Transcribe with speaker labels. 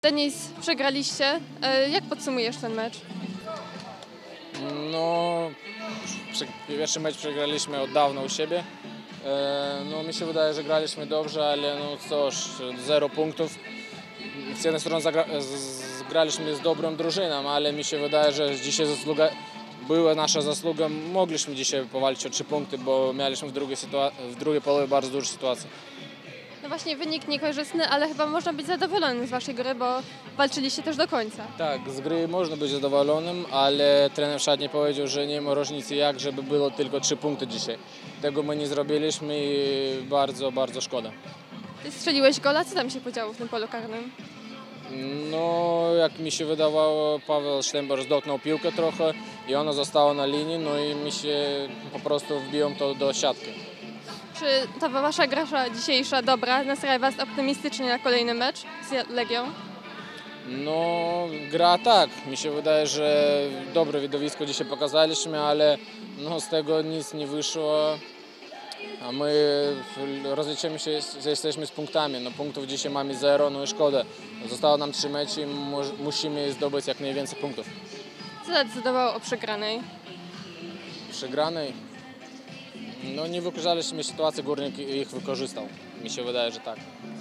Speaker 1: Tenis przegraliście. Jak podsumujesz ten mecz?
Speaker 2: No, pierwszy mecz przegraliśmy od dawna u siebie. No, mi się wydaje, że graliśmy dobrze, ale no cóż, 0 punktów. Z jednej strony graliśmy z dobrą drużyną, ale mi się wydaje, że dzisiaj była nasza zasługa. Mogliśmy dzisiaj powalczyć o 3 punkty, bo mieliśmy w drugiej połowie bardzo dużo sytuacji.
Speaker 1: No właśnie, wynik niekorzystny, ale chyba można być zadowolonym z waszej gry, bo walczyliście też do końca.
Speaker 2: Tak, z gry można być zadowolonym, ale trener w szatni powiedział, że nie ma różnicy jak, żeby było tylko 3 punkty dzisiaj. Tego my nie zrobiliśmy i bardzo, bardzo szkoda.
Speaker 1: Ty strzeliłeś gola, co tam się podziało w tym polu karnym?
Speaker 2: No, jak mi się wydawało, Paweł Sztember dotknął piłkę trochę i ona została na linii, no i mi się po prostu wbiją to do siatki.
Speaker 1: Czy ta wasza gra dzisiejsza dobra nastrawia was optymistycznie na kolejny mecz z Legią?
Speaker 2: No, gra tak. Mi się wydaje, że dobre widowisko dzisiaj pokazaliśmy, ale no, z tego nic nie wyszło. A my rozliczymy się, że jesteśmy z punktami. No, punktów dzisiaj mamy 0, no i szkoda. Zostało nam 3 mecze i musimy zdobyć jak najwięcej punktów.
Speaker 1: Co zadecydowało o przegranej?
Speaker 2: Przegranej? No nie wykorzystaliśmy sytuacji, Górnik ich wykorzystał. Mi się wydaje, że tak.